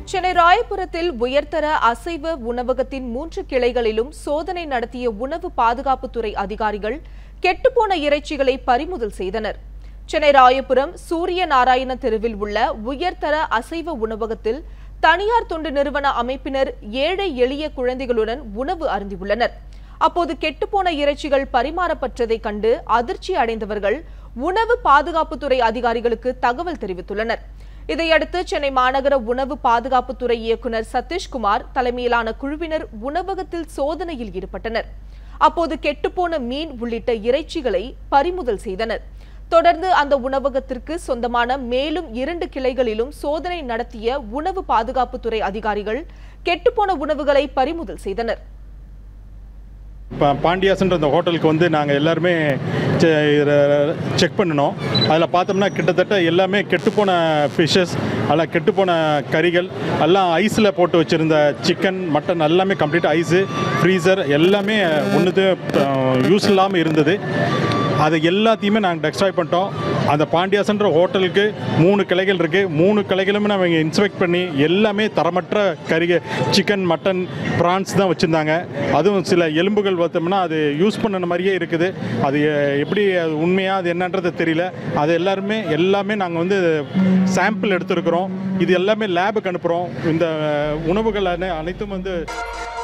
சென்னை ராயபுரத்தில் உயர்தர அசைவ உணவகத்தின் 3 கிளைகளிலும் சோதனை நடத்திய உணவு பாதுகாப்புத்துறை அதிகாரிகள் கெட்டுப்போன இறைச்சிகளை பறிமுதல் செய்தனர். சென்னை ராயபுரம் சூரிய நாராயண தெருவில் உள்ள உயர்தர அசைவ உணவகத்தில் தனியார் தொண்டு நிறுவன அமைப்பினர் ஏழை எளிய குழந்தைகளுடன் உணவு அருந்தியுள்ளனர். அப்போது கெட்டுப்போன இறைச்சிகள் பரிமாறப்பட்டதை கண்டு அதிர்ச்சி அடைந்தவர்கள் உணவு பாதுகாப்புத்துறை அதிகாரிகளுக்கு தகவல் தெரிவித்துள்ளனர். இதையடுத்து சென்னை மாநகர உணவு பாதுகாப்புத்துறை இயக்குநர் சதீஷ்குமார் தலைமையிலான குழுவினர் உணவகத்தில் சோதனையில் ஈடுபட்டனர். அப்போது கெட்டுப்போன மீன் உள்ளிட்ட இறைச்சிகளை பறிமுதல் செய்தனர். தொடர்ந்து அந்த உணவகத்திற்கு சொந்தமான மேலும் 2 கிளைகளிலும் சோதனை நடத்திய உணவு பாதுகாப்புத்துறை அதிகாரிகள் கெட்டுப்போன உணவுகளை பறிமுதல் செய்தனர். பாண்டியாஸ்ன்ற அந்த ஹோட்டலுக்கு நாங்கள் எல்லாருமே செக் பண்ணினோம். அதில் பார்த்தோம்னா கிட்டத்தட்ட எல்லாமே கெட்டுப்போன ஃபிஷ்ஷஸ், அதெல்லாம் கெட்டுப்போன கறிகள் எல்லாம் ஐஸில் போட்டு வச்சுருந்த சிக்கன் மட்டன் எல்லாமே கம்ப்ளீட் ஐஸு ஃப்ரீசர் எல்லாமே ஒன்றுது யூஸ் இல்லாமல் இருந்தது. அதை எல்லாத்தையுமே நாங்கள் டெஸ்ட்ராய் பண்ணிட்டோம். அந்த பாண்டியாஸ்ன்ற ஹோட்டலுக்கு 3 கிளைகள் இருக்குது. 3 கிளைகளுமே நம்ம இங்கே இன்ஸ்பெக்ட் பண்ணி எல்லாமே தரமற்ற சிக்கன் மட்டன் ப்ரான்ஸ் தான் வச்சுருந்தாங்க. அதுவும் சில எலும்புகள் பார்த்தோம்னா அது யூஸ் பண்ண மாதிரியே இருக்குது. அது எப்படி அது உண்மையாக அது என்னன்றது தெரியல. அது எல்லாமே நாங்கள் சாம்பிள் எடுத்துருக்குறோம். இது எல்லாமே லேபுக்கு அனுப்புகிறோம். இந்த உணவுகள் அனைத்தும்